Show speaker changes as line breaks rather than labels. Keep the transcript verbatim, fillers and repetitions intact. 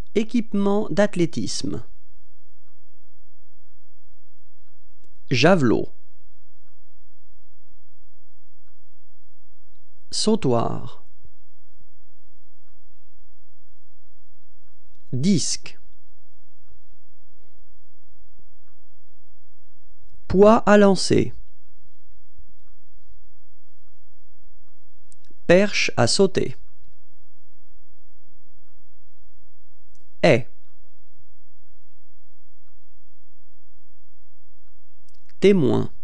Équipement d'athlétisme. Javelot. Sautoir. Disque. Poids à lancer. Perche à sauter. Haie. Témoin.